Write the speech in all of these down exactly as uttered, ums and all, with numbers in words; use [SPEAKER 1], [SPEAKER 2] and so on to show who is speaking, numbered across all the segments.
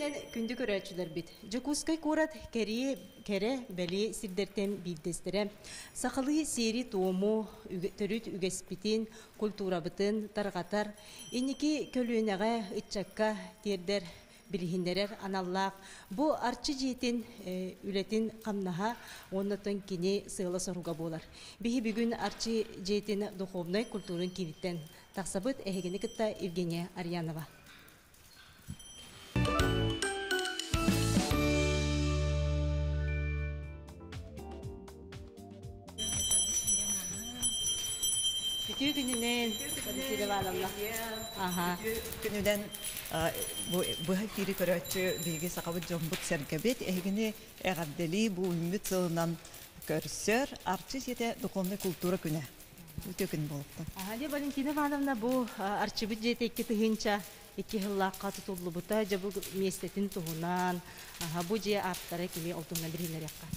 [SPEAKER 1] менен күндү көрөчүлөр бит. Жокускай курат кери кере бели сирдертен билдестере. Сахалы сери тому төрүт үгеспитин, культурабытын таргатар. Иники көлүнөгө ыччакка тердер билихиндерер аналлаак. Бу арчы жиетин үлетин камнаха оннотон кини сыйла соруга болар. Бихи бүгүн арчы жиетин духовной культурын кириттен таксабыт эхегени кытта Евгения Арьянова. Bütün gününden Sire Bağlamla. Aha.
[SPEAKER 2] Günüden bu bu hepiri körüçü bilgi sakabı jombut sergebet ehgini eğerdeli bu ümit sığınan körsör artist yete dokunma kultura güne. Bütün gün boluptu.
[SPEAKER 1] Aha de Valentina Bağlamla bu arşivit jete iki tıhınça iki hıllakka tutullu buta jabu miestetin tuhunan. Aha bu je arttara kimi oltunna biriler yakka.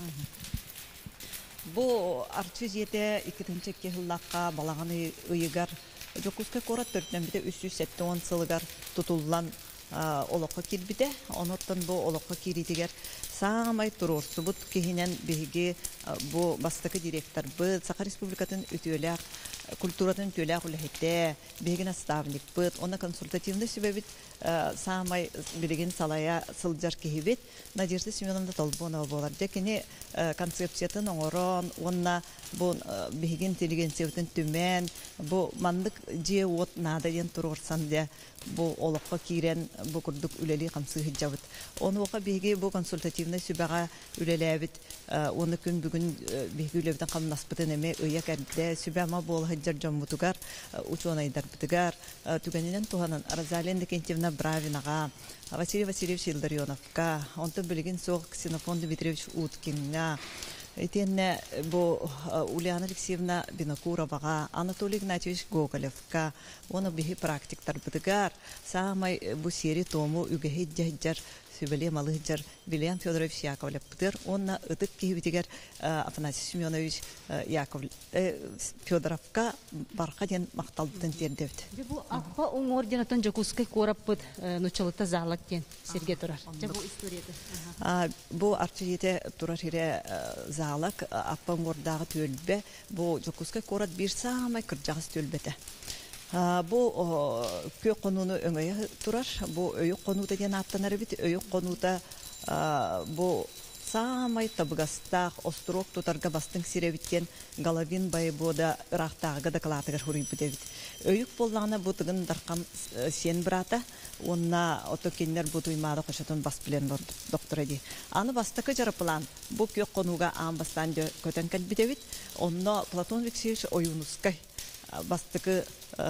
[SPEAKER 2] Bu artist yete ikinci kehillakka balağını ıyıgar. Jokuska korat törtlen bide üç yüz on sılıgar tutulan olokka kirbide. Onottan bu olokka kiritiger sağmay turursu bu kehinen bihigi bu bastaki direktör bu Sakha Respublikatın ütüler kulturatın ütüler ulahette bihigina stavnik bu ona konsultativni sebebit sağmay bilgin salaya sıljar kehibet Nadежда Семеновна Толбонова болар. Декени концепциятын оңорон, онна bu bihigin intelligensiyatın tümen, bu mandık je ot nada yen turursan de bu olokka kiren bu kurduk üleli kamsı hicabıt. Onu oka bihigi bu konsultativni sübaga ülelebit, onu gün bugün bihigi ülebiden kamnaspıtın eme öyak erde sübama bol hicjar jammutugar, uçona idar bitigar, tügeninen tuhanan arazalen de kentivna bravinaga, Василий Васильевич Илдарионовка, он то билигин соқ Ксенофон Дмитриевич Уткинга, Этенне бо Ульяна Алексеевна Бинокуровага, Анатолий Игнатьевич Гоголевка, он бихи практиктар бытыгар, самай бу сери тому үгехи джаджар Сюбеле Малыджар Вильям Федорович Яковлев Пытыр, он на ытык кихибитигер Афанасий Семенович Яковлев Федоровка бархаден мақталбытын тердевді.
[SPEAKER 1] Бу аппа оң орденатон Жокускай кораппыт нучалыта залактен Сергей Турар. Бу историяты.
[SPEAKER 2] Бу арчиете Турар хире залак аппа оң ордағы төлбе, бу Жокускай корат bir самай кырджағыз төлбеті. Bu köy konunu öngeye turar. Bu öyük konuda diyen attanları bit. Öyük konuda bu samay tabıgastağ osturok tutarga bastın sirevitken Galavin bayı bu da ıraqtağıga da kalatıgar huri bidevit. Öyük bollağına bu tıgın darqam sen birata. Onna otokenler bu duymada koşatın bas bilen doktora di. Anı bastakı jarapılan bu köy konuga an bastan köten kal bidevit. Onna Platon Alexeyevich Oyunuskay bastıkı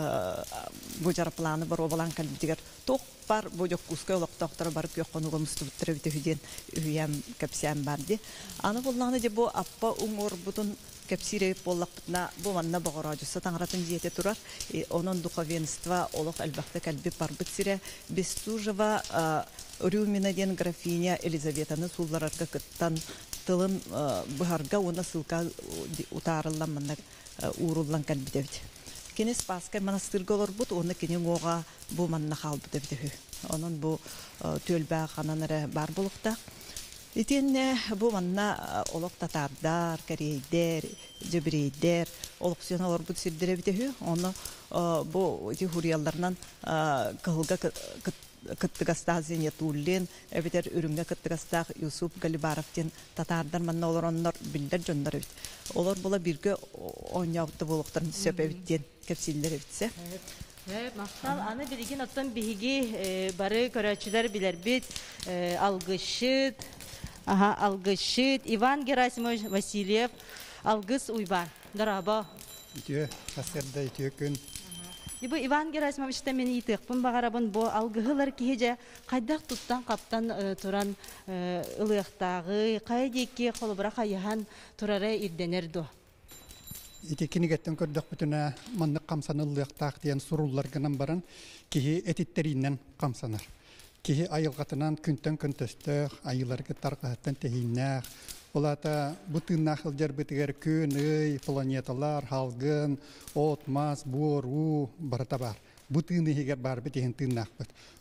[SPEAKER 2] bu jarapılanı var obalan kalbitiger toq par bu Jokkuskay olaqtaqtara barıp yoqqonuga mustubuttura bite hüden üyem kapsiyan bardi. Anı bollağını de bu appa umur butun kapsireyip bollaqtına bu manna bağıracısa tanratın jiyete turar. Onun duhavenstva olaq elbaqta kalbi barbıt sire Bestujeva Rümina den grafinya Elizaveta'nı sullararga kıttan tılın bıharga ona sılka utarılan manna uğrullan kalbitevdi. Kene Spaskay manastırga olur but, onu kene oğa bu manna kalbıdı bidehü. Onun bu tölbağ kananları bar bulukta. Etenne bu manna oluk tatardar, kareyder, cebireyder, oluksiyona olur but sirdire bidehü. Onu bu huriyallarından kılga kıttıgastağ zenyatullen, eviter ürünge kıttıgastağ Yusuf Galibarov'ten tatardar manna olur onlar bilder jönler evit. Olur bula birge onyağıtı bulukların söp evitten kapsiller evitse.
[SPEAKER 1] Evet, maqtal anı bilgin attan bihigi barı körəçülər biler bit algışıt, aha algışıt Ivan Gerasimovich Vasilyev algыс uyban. Daraba.
[SPEAKER 3] Diyor, kasırda diyor gün.
[SPEAKER 1] Bu Ivan Gerasimovich da meni itiqpın bağarabın bu algıhılar kiheje qaydaq tuttan qaptan turan ılıyaqtağı qaydeki qolubra qayahan turara irdenerdo.
[SPEAKER 3] İtekini getten kördük bütüne manlık kamsanıllıyaqtaq diyen surullargınan baran kihi etitterinden kamsanar. Kihi ayılgatından künten küntöstök, ayılargı tarqahattan tehinnaq. Olata bu tığnaqıl jar bitiger kün, öy, planetalar, halgın, ot, mas, bor, u, barata bar. Bu tığını higer bar bitihin tığnaq bit.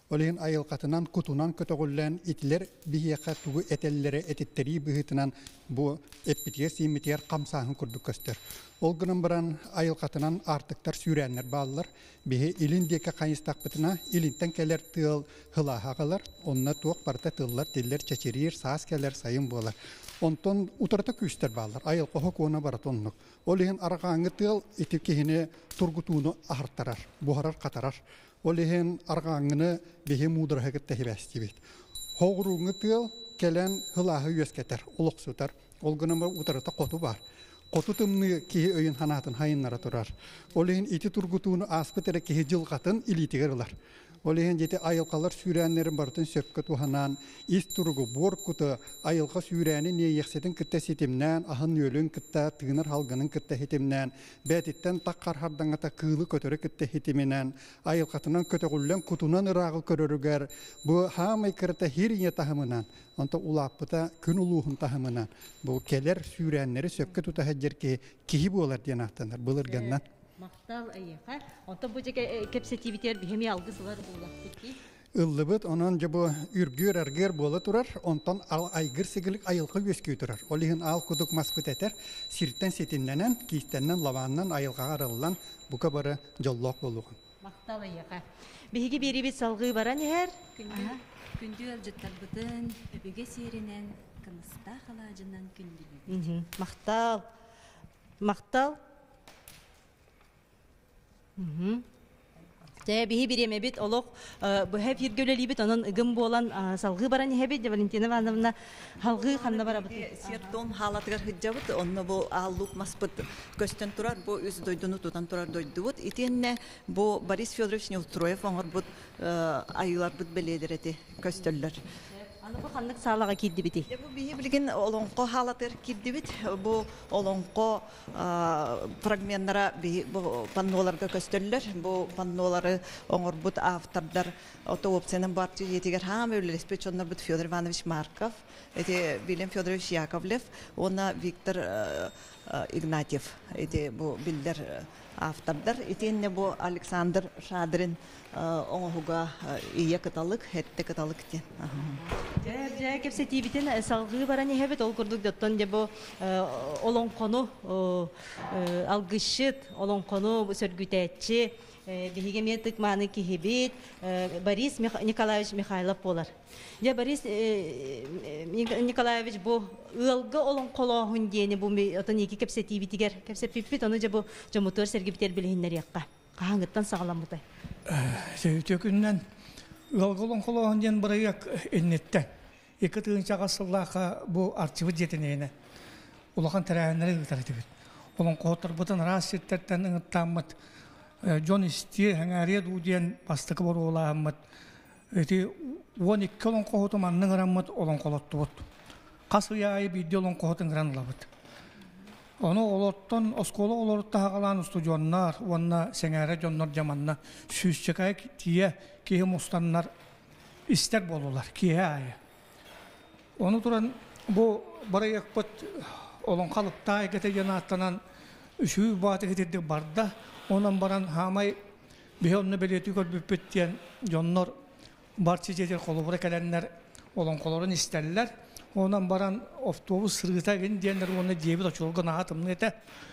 [SPEAKER 3] Олеген айылқатынан кутунан көтөгүллән итлер бихияқа тугу этеллере этиттери быһытынан бу эппитер симитер камсаһын курдук көстөр. Ол гынан баран айылқатынан артыктар сүрәннәр баллар бихе илиндеке кайыстакпытына илинтен келер тыл хылахагалар, онна туак барта тыллар тиллер чечерир саас келер сайын болар. Онтон утарта күстер баллар айылқа хокуна баратоннук. Олеген аргааңы тыл итикехине тургутууну ахыртарар, бухарар катарар. Олеген аргааңыны бихе мудырхагыт тәһибәстибит. Хогруңы тыл келен хылахы үескетер, улуксутар. Ол гынан бар утарта коту бар. Коту тымны кихи өйін ханатын хайыннара турар. Олеген ити тургутууну аспытере кихи жылгатын илитигерлар. Олеген жете айылқалар сүйрәнлерін бартын сөпкі туханан, ис тургу бор куты айылқа сүйрәні не ексетін кітті сетімнен, ахын өлін кітті, тығыныр халғының кітті хетімнен, бәтіттен таққар хардаңата кылы көтірі кітті хетімінен, айылқатынан көтіғілен кутунан ырағыл көрірігер, бұ хамай кірті хиріне тахымынан, онта улаппыта күн улуғын тахымынан, бұ келер сүйрәнлері сөпкі тута хәджерке кихи болар ден ақтанар, бұлырғаннан.
[SPEAKER 1] Мақтал айыға. Онта бұл жеке кепсетивитер бігеме алғысылар болақ текки?
[SPEAKER 3] Ыллыбыт, онан жабы үргür әргер болы тұрар, онтан ал айгыр сігілік айылғы өскөй тұрар. Олығын ал күдік маспыт әтер, сирттен сетінненен, кейстеннен, лаваннан, айылға арылынан бұқа бары жоллақ болуғын.
[SPEAKER 1] Мақтал айыға. Бігі бері бет салғы баран әр?
[SPEAKER 4] Күнді әлжеттар бұдын, өбіге серінен, қыныста қалажынан күнді.
[SPEAKER 1] Мақтал. Мақтал. Тэ биһи биреме бит олох бу хеп йиргөлөли бит анан ыгым болан салгы баран хебит Валентина Ивановна халгы ханна барабыт.
[SPEAKER 2] Сертон халатыгар хыджабыт онно бу аллук маспыт көстөн турар бу үз дойдуну тутан турар дойдубут итенне бу Борис Федорович Неустроев оңор бут айылар бут беледерети көстөллөр.
[SPEAKER 1] Аны бу ханнык саалага кидди бити.
[SPEAKER 2] Бу биһи билген олонко халатыр кидди бит бу олонко фрагменттара бу панноларга көстөллөр бу паннолары оңор бут автордар ото опцияның барчы етигер хам өлеспе чоннор бут Федор Иванович Марков эти Вильям Федорович Яковлев она Виктор Игнатьев эти бу билдер автордар итенне бу Александр Шадрин оңуга ие каталык хетте каталык те.
[SPEAKER 1] Жа кепсетибитен салгы баран хебет ол курдук доттон де бу олонкону алгышыт олонкону сөргүтәтчи биһиге метик маны кихибит Борис Николаевич Михайлов болар. Я Борис Николаевич бу ылгы олонколоһун дени бу отон эки кепсетибитигер кепсепиппит аны же бу жомутор сергибитер билһиннер якка. Кахаңыттан сагалам бутай.
[SPEAKER 5] Сөйтөкүннен ылгы олонколоһун ден бырыяк эннеттен. Эки тыгынча гасыллака бу арчыбы жетенене. Улахан тарайнары гытарытыбыт. Олонкотор бутан рассеттерден ыңыттаммыт. Джон Исти хаңария дудиен бастыкы боруламмыт. Эти он эки олонкоту манның раммыт олонколоттубут. Касыяй бидди олонкотун гранлабыт. Onu olorttan oskola olortta hagalan stüdyonlar, onna sengere jonlar jamanna süzçekay tiye ki mustanlar ister bolular ki ay. Onu turan bu baraya pat olon kalıpta egete yanatanan şu batı getirdik barda ondan baran hamay bihonne belirti kol büpettiyen jonlar barçı jeter kolubura gelenler olon kolorun isterler. Ondan baran otobüs sırgıta gelin diyenler ona cebi de çolgan atımını ete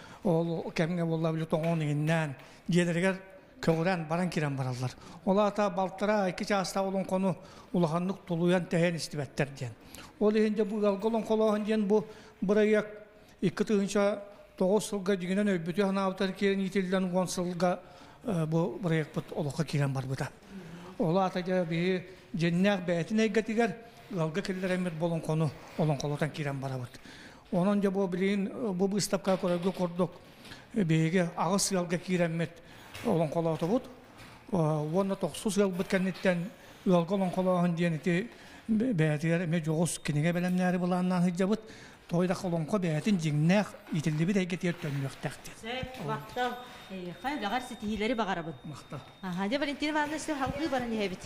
[SPEAKER 5] o kemge olabilir toğun inden diyenler köğren baran kiren barallar. Ola ata baltara iki çasta olan konu ulahanlık toluyan tehen istibetler diyen. Ola hince bu galgolon kolahan diyen bu buraya iki tığınca doğu sılga düğünden öbütü hana avtar kiren yitilden on sılga bu buraya oluka kiren var bu da. Ola ata bir cennet beytine getiger Galga killer emir bolon konu olon kolotan kiren barabıt. Onunca bu bilin bu bu istapka koragı korduk. Bege ağız galga kirenmet olon kolota bud. Onda toxsus galbıt kennetten galga olon kolahan diyeneti beytiler me joğus kinege belemleri bulandan hicabıt. Toyda olon ko beytin jinnek itildi bir ege tiyet dönmüyor takdir.
[SPEAKER 1] Sep vaktal Hayır, lagar setihileri bagarabın.
[SPEAKER 5] Makta.
[SPEAKER 1] Aha, de Valentina Ivановna halkı baran hebit.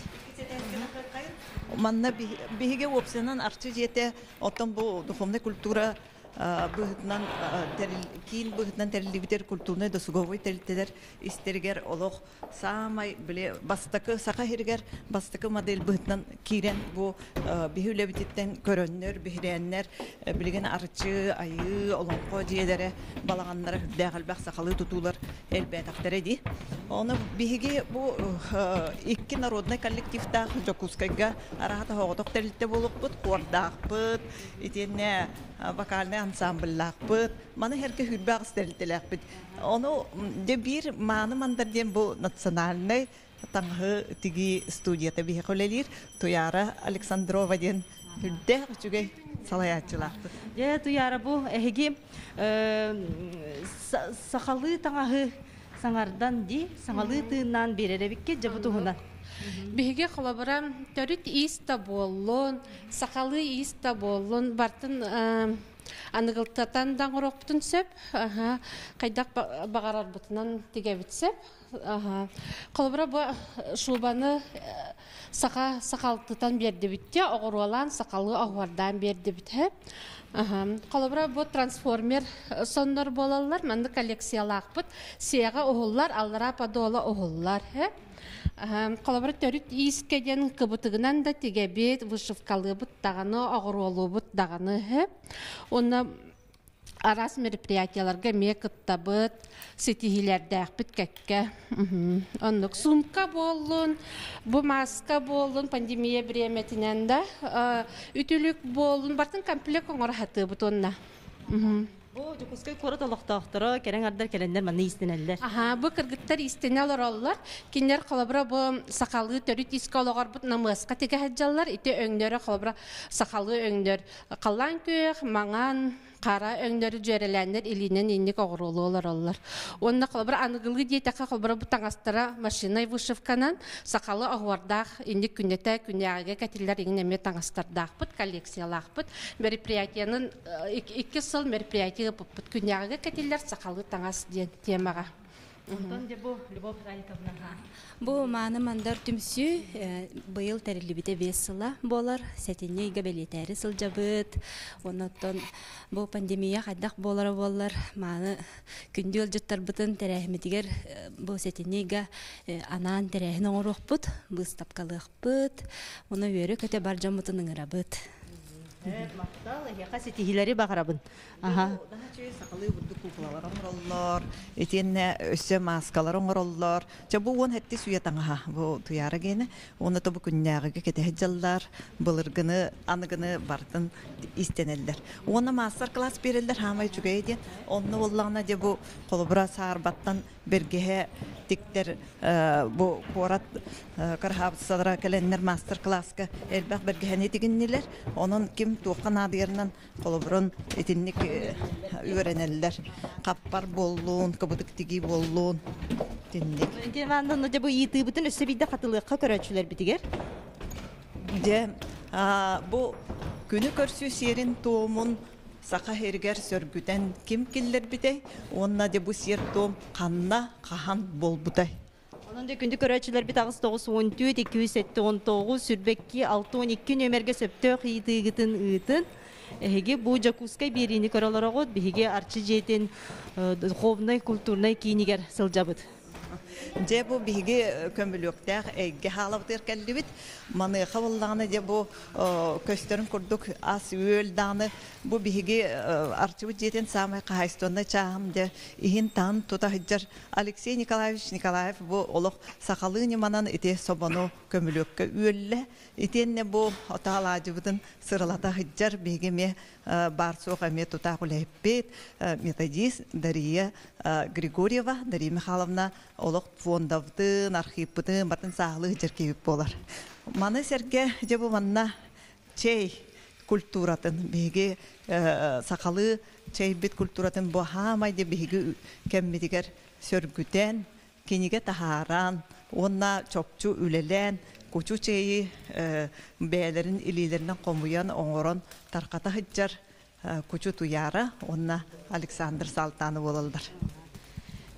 [SPEAKER 2] Manna bihige opsiyanan artçı jete otan bu duhovne kultura быһытынан кейін быһытынан терилибитер культурный досуговой терилтелер истергер олох самай биле бастакы сака хиргер бастакы модель быһытынан кирен бу биһүлебититтен көрөннөр бихиреннер билген арчы айы олонко диелере балаганнары дәгалбак сакалы тутулар элбетактере ди. Оны биһиге бу икки народный коллективта Жокускайга арахата хоготок терилте болуппут, кордакпыт, итенне вокальный ансамбльлакпыт, маны херке хүрбагыс терилтелакпыт. Оны де бир маны мандарден бу национальный таңғы тиги студията биһи колелир Туяра Александрова ден хүрдэ үчүгэй салаячылакпыт.
[SPEAKER 1] Же Туяра бу эһиги сахалы таңаһы саңардан ди, саңалы тыыннан береребикке жабутуһунан.
[SPEAKER 6] Биһиге холобара төрүт иста боллун, сакалы иста боллун, бартын аныгылтатан даңгырокпутун сөп, кайдак багарар бутунан тигебитсеп, холобара бу шубаны сака сакалтытан бердибитте, огоруалан сакалы агвардан бердибитте. Холобара бу трансформер соннор болалар, манды коллекциялакпыт, сега оголлар, аллара падола оголлар. Колобра төрүт искеден кыбытыгынан да тигебет вышивкалы бут даганы агыролу бут даганы. Онна арас мероприятияларга мекыттабыт, сетихилердәкбит кәккә. Оннук сумка болун, бу маска болун, пандемия бреметинен да үтүлүк болун, бартын комплект оңор хаты бут онна.
[SPEAKER 1] Бу Жокускай корот олоқтақтыры, керен ардар келендер маны истенеллер.
[SPEAKER 6] Аха, бу кыргыттар истенелер оллар. Кинер колобра бу сакалы төрүт иске ологор бут намыска теге хаджаллар, ите өңдөрө колобра сакалы өңдөр. Каллан көк, маңан, кара өңдөрү жөрелендер илинен инник огурулуулар оллар. Онна колобра аныгылы диетака колобра бу таңастыра машиной вышивканан сакалы агвардак инник күннете күнягы катиллер иңнеме таңастырдак бут коллекциялак бут. Мероприятиянын икки сыл мероприятия бут күнягы катиллер сакалы таңас диен темага.
[SPEAKER 4] Бу маны мандар түмсү быйыл терилибите весыла болар, сетине иге белетери сылжабыт. Онотон бу пандемия кайдак болар болар, маны күндү өлжөттөр бутун терехметигер бу сетине иге анан терехин оңорокпут, быстапкалыкпыт. Оны өрө көтө бар жамутунун ырабыт.
[SPEAKER 1] Мактал, яка сетихилери багарабын. Аха.
[SPEAKER 2] Сакалы бурду куклалар оңороллор, этенне өссө маскалар оңороллор. Жа бу он хетти суятаңа бу Туяра гене, оны тобу күннягыга кетехжаллар, былыргыны, аныгыны бартын истенелдер. Оны мастер-класс берелдер хамай чугайден, оны оллағына де бу колобра саарбаттан бергеhe тиктер бу корат кархабсадра келеннер мастер-класска элбак бергехене тигиннилер, онун ким туоккан адыярынан колоброн этинник үйренеллер. Каппар боллуун, кабытык тиги боллуун тинник.
[SPEAKER 1] Демандан да бу ити бүтүн өссө бидде катылыкка көрөчүлөр битигер.
[SPEAKER 2] Же бу күнү көрсү серин тоомун сака хергер сөргүтен ким киллер битей, онна де бу сер тоом канна кахан болбутай.
[SPEAKER 1] Онун да күндү көрөчүлөр бит агыс тогуз он төрт эки жүз он тогуз сүрбекки алты он эки нөмерге сөптөк ыйтыгытын ыытын. Эге бу Жокускай берини көрөлөрөгөт, биге арчы жетен духовный, культурный кийинигер сылжабыт.
[SPEAKER 2] Же бу биги көмбөлөктәк эге халавтыр келдибит. Маны хавалланы же бу көстөрүн курдук ас өлданы. Бу биги арчыбы жетен самай кайстонна чагым же ихин тан тута хыжар Алексей Николаевич Николаев бу олох сакалыны манан ите собону көмбөлөккө өлле. Итенне бу аталажыбытын сырылата хыжар бигеме барсока ме тута кулеппет методист Дарья Григорьева, Дарья Михайловна олох фондавтын, архивпытын, бартын сағылы жеркебіп болар. Маны серге жебу манна чей культуратын, беге сақалы чей бит культуратын бу хамайды беге кәммедігер сөргүтен, кенеге тахаран, онна чопчу үлелен, кучу чейі бәлерін илилерінен қомуян оңырын тарқата хыджар кучу Туяра, онна Александр Салтаны болалдар.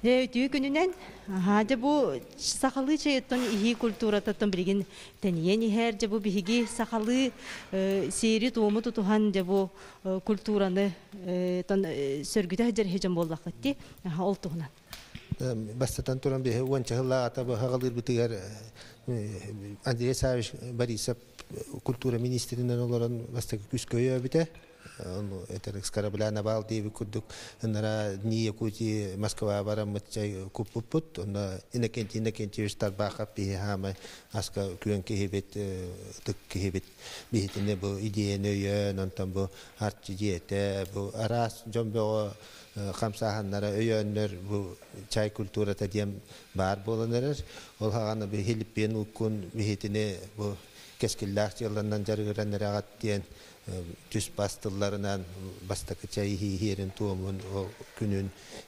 [SPEAKER 1] Түү күнүнен хаja бу сахалы чайыттан ихи культурататтан билген тениен ихер же бу биһиги сахалы сери тууму тутухан же бу культураны тан сөргүтэ хажар хежен боллакытти ол тугунан.
[SPEAKER 7] Бастатан туран бе уанчахла ата бу хагалыр битигер Андрей Савич Борисов культура министринен олорон бастак күскөйө бите. Ну, это скорабляна бал деви кудук нара ния кути Москва барам мачай купупут на инакенти инакенти штарбаха пи хама аска кюенки хебет тык хебет бихтине бу идея нөйө нантан бу арчи диете бу арас жомбо хамсаханнара өйөннөр бу чай культура тадиям бар боланыр ол хаганы бу хилиппен укун бихтине бу кескиллах жыландан жаргыраннар агат диен түс бастыларынан бастакы чай хиерин туомун күнүн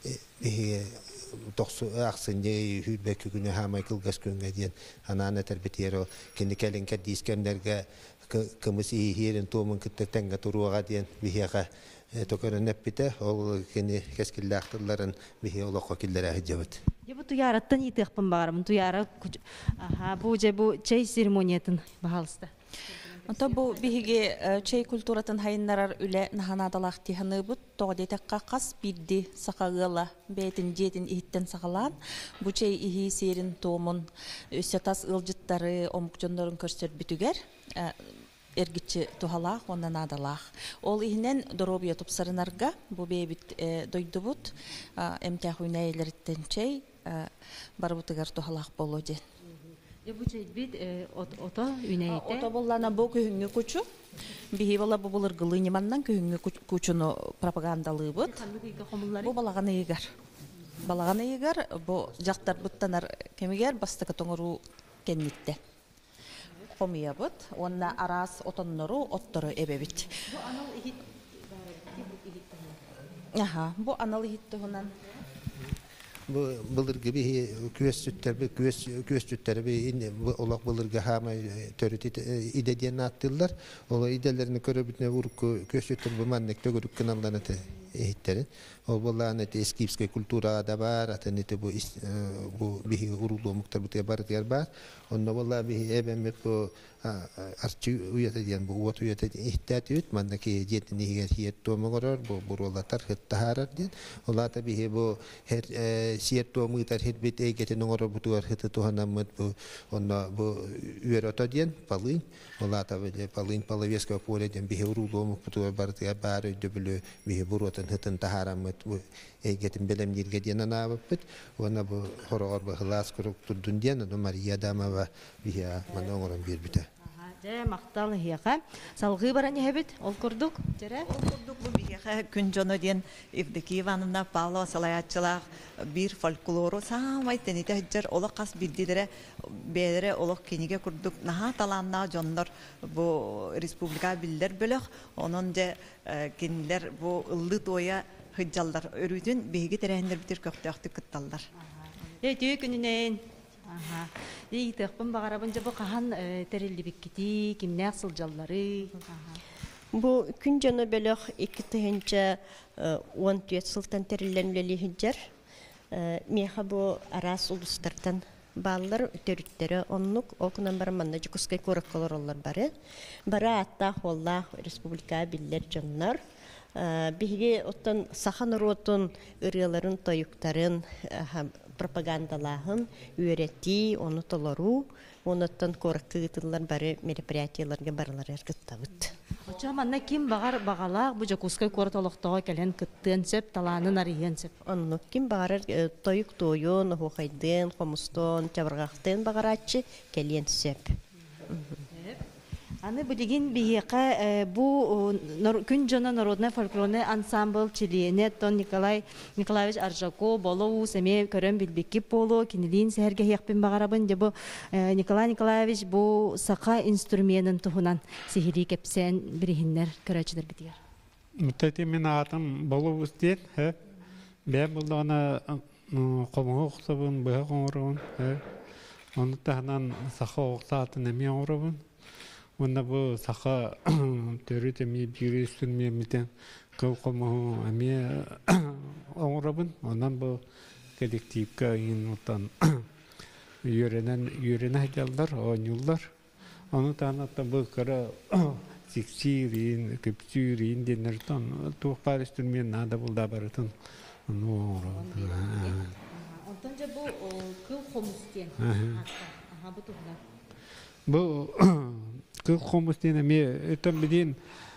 [SPEAKER 7] токсу аксынде хүбек күнү хамай кылгас күнгө диен ананы тербетеро кини келинке дискемдерге кымыс хиерин туомун кыттенге туруга диен бихяга токөрөн неппите ол кини кескиллахтыларын бихе олокко киллере хижабыт.
[SPEAKER 1] Я бу туяраттан итекпин багарым туяра аха бу же бу чай церемониятын баалыста.
[SPEAKER 2] Онто бу биһиги чей культуратын хайыннарар үле наханадалах тиханыбыт тоғдетекка қас бидди сақағыла бәйтін жетін иттен сақалан бу чей ихи серин туумун өсетас ылжыттары омукжондорун көрсөр бүтүгер эргичи тухалах оннан адалах ол ихинен доробия тупсарынарга бу бейбит дойдубут эмтяхуйнайлерттен чей барбутыгар тухалах болу ден.
[SPEAKER 1] Я бу чей бит ото үнәйте.
[SPEAKER 2] Ото боллана бу көһүнгө күчү. Биһи бала бу булыр гылыйныманнан көһүнгө күчүнү пропагандалыыбыт. Бу балаганы егер. Балаганы егер бу жактар буттанар кемигер бастыка тоңору кеннитте. Комиябыт, онна арас отоннору оттору эбебит.
[SPEAKER 1] Бу анал ихит.
[SPEAKER 2] Аха, бу анал ихиттигунан.
[SPEAKER 7] Bu bılırgı bir küvestütler bir küvestütler bir olak bılırgı hama törüt ide diye attılar. Ola idelerini körübütüne vurup küvestütler bu mannekte görüp kanallarına ehitlerin. O vallahi eski eski kultura da var. Atanete bu bu bir urulu muhtar bu var diğer var. Onda vallahi bir eben bu arçı uyata diyen bu uvat uyata ihtiyaç yok. Mandaki jetin hiyet to mağarar bu buralar hıttaharar diyen. Ola tabii bu her siyet to muhtar her bit egetin mağarar bu tuvar hıttı tohanamut bu onda bu uyarata diyen palın. Ola tabii palın palaveska pole diyen bir urulu muhtar var diğer var ödülü bir buratan hıttın taharamut bu egetin belem dirge diyen anabıt. Ona bu horor bu hılas kurup turdun diyen o Maria dama ve bir manongoran bir bite.
[SPEAKER 1] Же мактал хияка салгы баран хебит ол курдук жере
[SPEAKER 2] ол курдук бу бияха күн жоно ден Евдокиевна Павлова салаячылар бир фольклору самай тените жер ола кас билдидере бере олок кениге курдук наха таланна жондор бу республика биллер бөлөк онун же кенилер бу ылды тоя хыджалдар өрүдүн беги терендер битер көктөктү кытталдар
[SPEAKER 1] э түү күнүнен аха ийтекпин багарабын же бу кахан терилдибиккити кимнәк сылжаллары
[SPEAKER 8] бу күн жана бөлөк эки тыгынча он төрт сылтан терилленлели хиджер меха бу арас улустардан баллар төрүттөрө оннук окунан барманда жукускай коракколороллар бары бара атта холла республика биллер жоннор биги оттон сахан ротун ырыаларын тоюктарын пропагандалаһын үйрәтти, оны толору, онуттан кораккыгытылар бары мероприятияларга барлар эркыттабыт.
[SPEAKER 1] Оча манна ким багар багалак бу жакускай кортолоктого келен кыттын сеп таланын арыйын сеп.
[SPEAKER 8] Онну ким багар тоюк тойон, хохайдын, хомустон, чабыргактын багарачы келен сеп.
[SPEAKER 1] Аны билигин бияка бу күн жана народный фольклорный ансамбль члене Тон Николай Николаевич Аржако болу семе көрөн билбекки болу кинилин сәрге якпен багарабын де бу Николай Николаевич бу сака инструментын тухунан сихири кепсен бирихиннер көрөчүлөр битигер.
[SPEAKER 9] Мутати мен атым болу устет, ха. Бем булдана комого оксабын, бага коморун, ха. Оны тахнан сака оксатын эме орубун. Onda bu saha törüte mi bir üstünme miten kıl komu amiye onrabın ondan bu коллективка инутан yörenen yörene jallar oynullar. Onu tanıttım bu kara siksirin, küpsürin denirten. Tuğpar üstünmeyen nada bulda barıtın. Onu
[SPEAKER 1] Ondan bu kıl komustiyen. Aha bu tuhlar.
[SPEAKER 9] Bu kıl komustiyen mi ötem bilin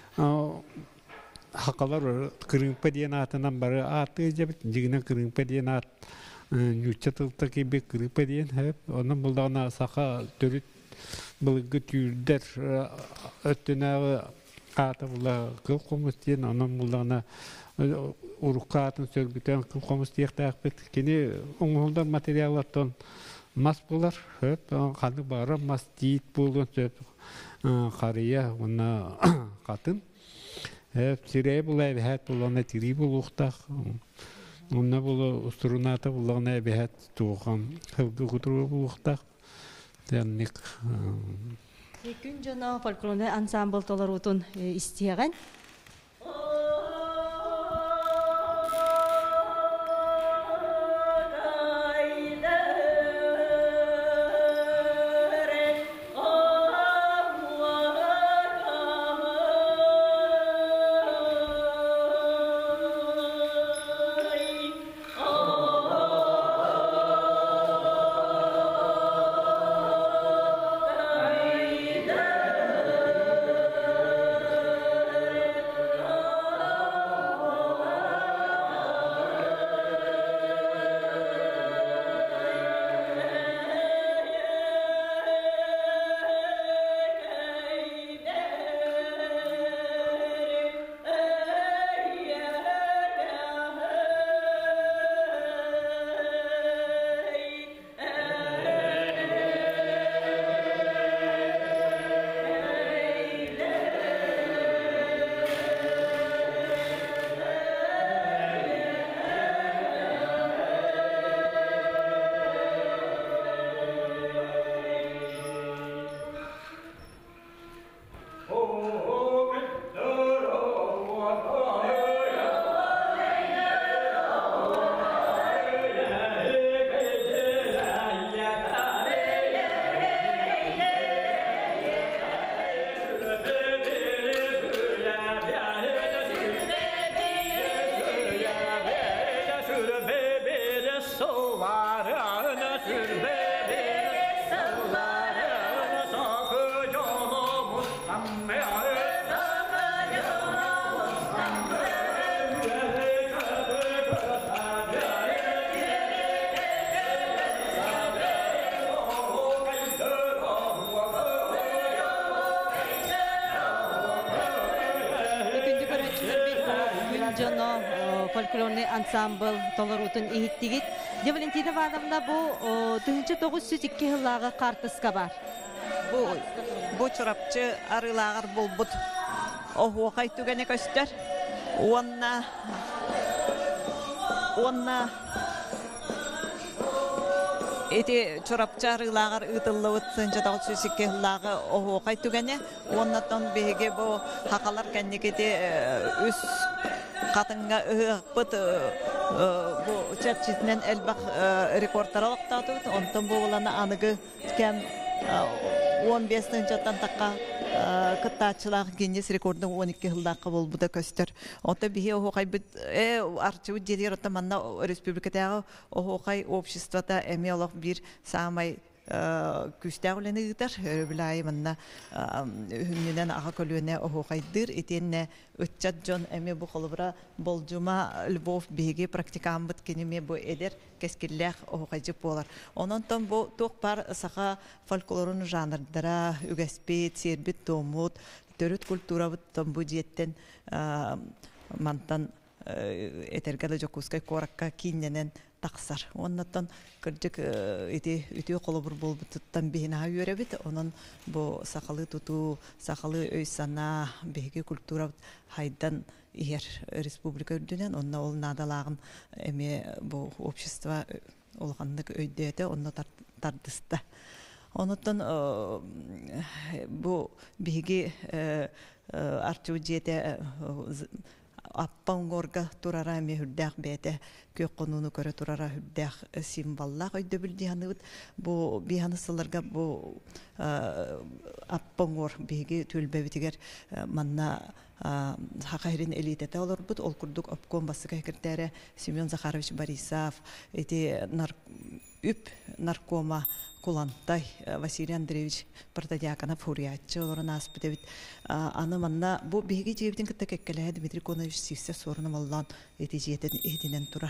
[SPEAKER 9] hakalar kırıngpa diyen atından barı atı cebit jigine kırıngpa diyen at nüçatıltaki bir kırıngpa diyen hep onun bulda ona saka törüt bılgı tüyürdер öttüne atı bulda kıl komustiyen onun bulda ona urukka atın sörgüten kıl komustiyen takbet kini oңолдан материаллардан мас булар hep kanı bara mas diit bulun söp karıya ona katın hep sireye bulay behat bulana tiri buluqtaq ona bulu usturunata bulana behat tuğan hıvgı kuturu buluqtaq denlik
[SPEAKER 1] Gün jana folklorne ansambl tolarutun istiyegen. Folklorne ansambl tolarutun ihittigit. De Valentina Ivановна bu тысяча тогуз жүз эки yıllığa kartıska var.
[SPEAKER 2] Bu bu çorapçı arılar bulbut. O kayıt tügene göster. Onna onna eti çorapçı arılar ıtıllı tысяча тогуз жүз эки yıllığa o kayıt tügene. Ondan bege bu hakalar kendiketi üst katınga ıhpıt bu çerçesinden elbak rekordlara vaktadı. Ondan bu olana anıgı kem on beşinci yıldan takka kıttaçılar Guinness rekordun on iki yılda kabul bu da göster. Ondan bir o kaybet arşiv dediği rotamanna Respublika'da o kay обществода emiyolog bir samay küstağuleni gider. Öbülay manna hünneden ağa kolüne o kaydır etenne ütçat John emi bu kolubra bolcuma Lvov bege praktikam bit kenime bu eder keskiller o kaycıp olar. Onun tam bu tokpar saha folklorun janrlara ügespet serbet domut törüt kultura bit tam bu jetten mantan etergada jokuskay korakka kinnenen taksar. Ondan kırcık iti ütü kolubur bol tuttan bihina yörebit. Onun bu sakalı tutu, sakalı öysana bihge kultura haydan iher Respublika ürdünen. Onna ol nadalağın emi bu общество olğanlık öydeyde onna tardısda. Ondan bu bihge artujiyete аппаңорга турара ме хүрдәк бәте көк конуну көрө турара хүрдәк символлак өйдө билдиһаныбыт бу биханысыларга бу аппаңор биги төлбөбитигер манна хакайрин элитете олорбут ол курдук обком басыка секретаре Семен Захарович Борисов эти нар үп наркома Кулантай Василий Андреевич Протодиаконов Хуриатчы олорун аспыт эбит аны манна бу биги жебитин кытта кеккеле Дмитрий Конович сивсе сорunu моллан эти жетен этинен турар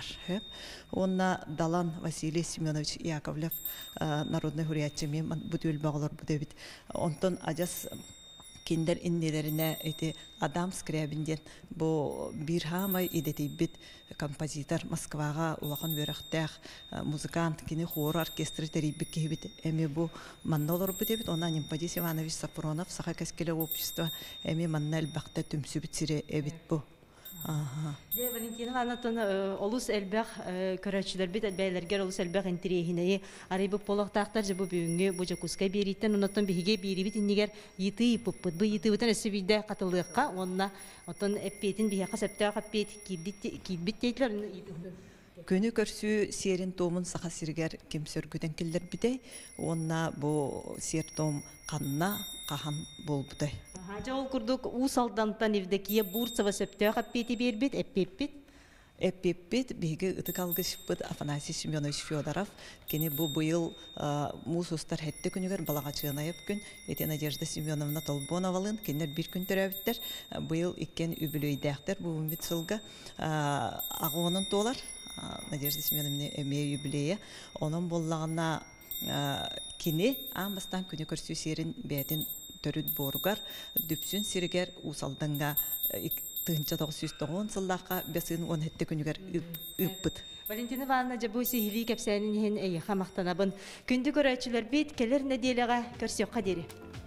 [SPEAKER 2] онна Далан Василий Семенович Яковлев народный хуриатчы мен бутүл багылар бу дебит онтон ажас киндер иннелерine эти Адам Скрябинден бу бир хамай идетибит композитор Москвага улахан верахтах музыкант кини хор оркестры терибик кибит эми бу маннолор бит онан Нимпадис Иванович Сапронов Сахаркаскеле общество эми маннал бакта түмсүбит сире эбит бу. Ага.
[SPEAKER 1] Де Валентина Анатон олус элбах көрөчүлөр бит элбайлерге олус элбах интерехине арыбы полоктактар жабы бүгүнгү бу жакуска бериттен онотон биге берибит иннигер йыты пуппут бу йыты бутан эсибиде катылыкка онна отон эппетин бия касапта каппет кибит кибит дейтлер
[SPEAKER 2] Көнү көрсү серин томун саха сиргер кемсөргүден келдер бите онна бу сер том канна кахан болбутай.
[SPEAKER 1] Жол курдук усалдантан евдекие бурсова септеа каппети бербит эппеппит
[SPEAKER 2] эппеппит биги ытык алгышпыт Афанасий Семенович Федоров кени бу быйыл мусустар хетте күнүгөр балага чыгынайып күн эте Надежда Семеновна Толбоновалын кенер бир күн төрөбүттер быйыл иккен үбүлөйдәктер бу үмит сылга агонун толар Надежда Семеновна эме юбилея онун боллагына кини амастан күнү көрсү серин бетин төрүт боругар дүпсүн сиригер усалданга тыынча тогуз жүз тогон сыллакка бесин он хетте күнүгер ыппыт.
[SPEAKER 1] Валентина Ивановна жабу сихили кепсенин хен эйха мактанабын күндү көрөчүлөр бит келер неделяга көрсөкка дери.